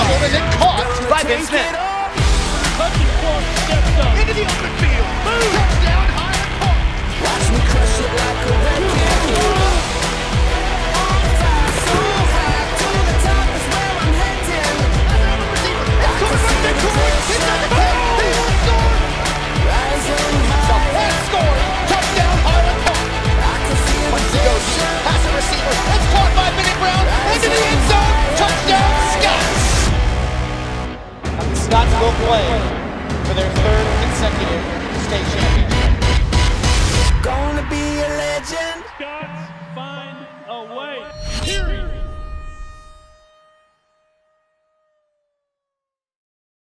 tackled and then caught by Vince Smith. Into the open field. Touchdown, high and caught. Watch me crush it like a red candy. Scots will play for their third consecutive state championship.